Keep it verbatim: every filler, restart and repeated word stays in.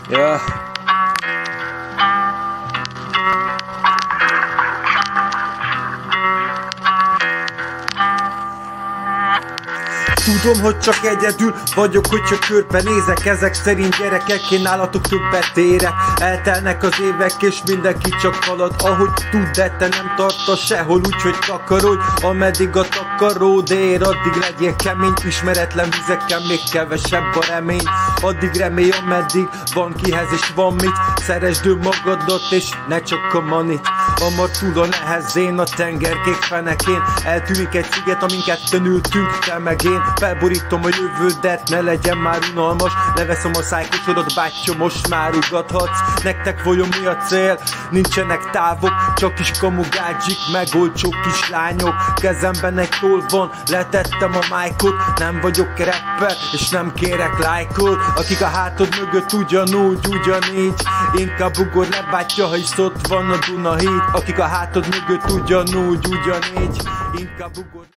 Ja. Tudom, hogy csak egyedül vagyok, hogyha körbe nézek. Ezek szerint gyerekek, én nálatok többet érek. Eltelnek az évek és mindenki csak halad, ahogy tud, de te nem tartasz sehol, úgyhogy takarodj, ameddig a takaród ér. Addig legyél kemény, ismeretlen vizeken még kevesebb a remény. Addig remélj, ameddig van kihez és van mit. Szeresd önmagadat és ne csak a manit. Hamar túl a nehezén, a tengerkék fenekén eltűnik egy sziget, aminket ültünk, te meg én. Felborítom a jövődet, ne legyen már unalmas. Leveszem a szájkosodat, bátyja, most már ugathatsz. Nektek vajon mi a cél? Nincsenek távok, csak is kamugágyik, meg olcsó kislányok. Kezemben egy toll van, letettem a májkot. Nem vagyok rapper, és nem kérek lájkot. Akik a hátad mögött ugyanúgy, ugyanígy, inkább ugor le, bátyja, ha is ott van a Dunahíd. Akik a hátad mögött ugyanúgy, ugyanígy, inkább ugor.